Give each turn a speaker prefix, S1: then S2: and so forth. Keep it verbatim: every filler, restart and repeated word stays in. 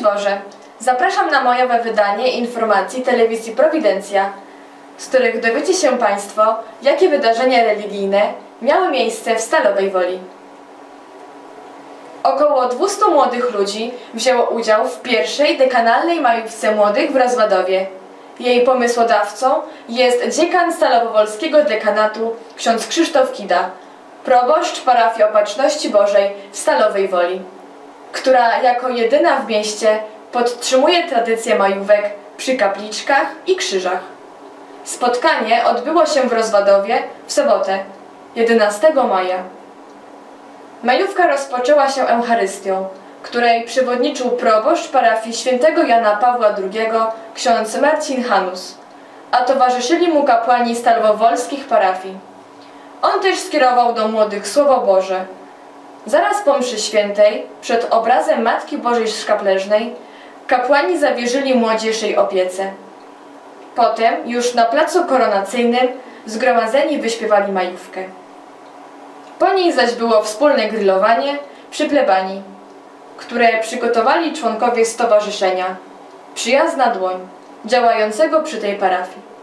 S1: Boże! Zapraszam na majowe wydanie informacji telewizji Prowidencja, z których dowiecie się Państwo, jakie wydarzenia religijne miały miejsce w Stalowej Woli. Około dwustu młodych ludzi wzięło udział w pierwszej dekanalnej majówce młodych w Rozwadowie. Jej pomysłodawcą jest dziekan Stalowowolskiego dekanatu ksiądz Krzysztof Kida, proboszcz parafii Opatrzności Bożej w Stalowej Woli, która jako jedyna w mieście podtrzymuje tradycję majówek przy kapliczkach i krzyżach. Spotkanie odbyło się w Rozwadowie w sobotę, jedenastego maja. Majówka rozpoczęła się Eucharystią, której przewodniczył proboszcz parafii świętego Jana Pawła drugiego ksiądz Marcin Hanus, a towarzyszyli mu kapłani stalowowolskich parafii. On też skierował do młodych Słowo Boże. Zaraz po mszy świętej, przed obrazem Matki Bożej Szkapleżnej, kapłani zawierzyli młodzież jej opiece. Potem, już na placu koronacyjnym, zgromadzeni wyśpiewali majówkę. Po niej zaś było wspólne grillowanie przy plebanii, które przygotowali członkowie stowarzyszenia Przyjazna Dłoń, działającego przy tej parafii.